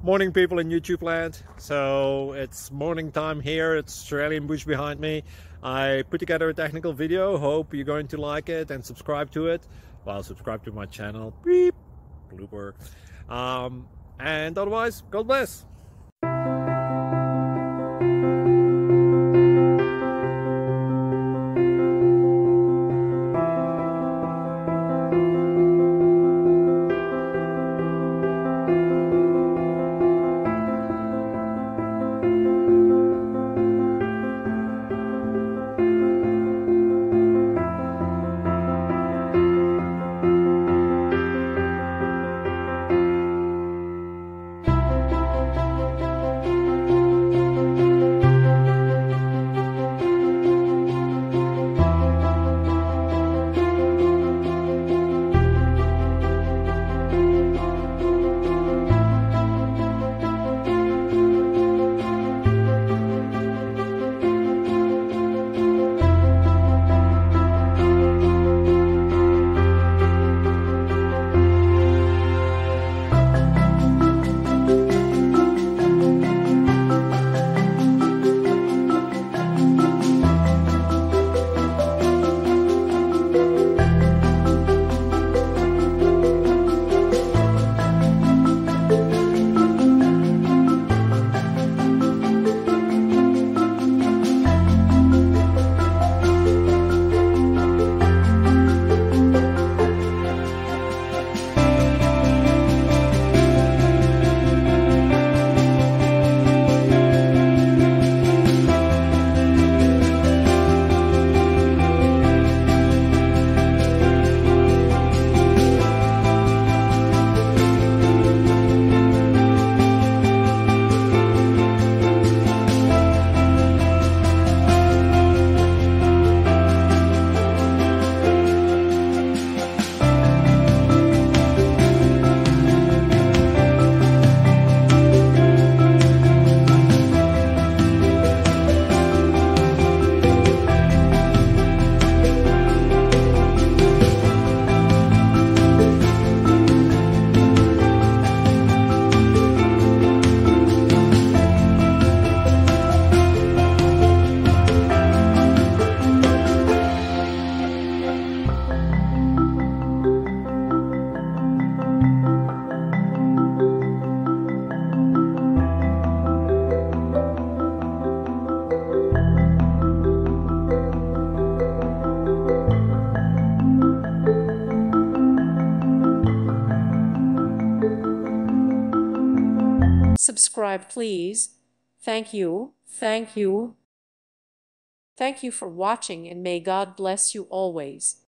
Morning, people in YouTube land. So it's morning time here. It's Australian bush behind me. I put together a technical video. Hope you're going to like it and subscribe to it. Well, subscribe to my channel. Beep. Blooper. And otherwise, God bless. Subscribe, please. Thank you. Thank you. Thank you for watching, and may God bless you always.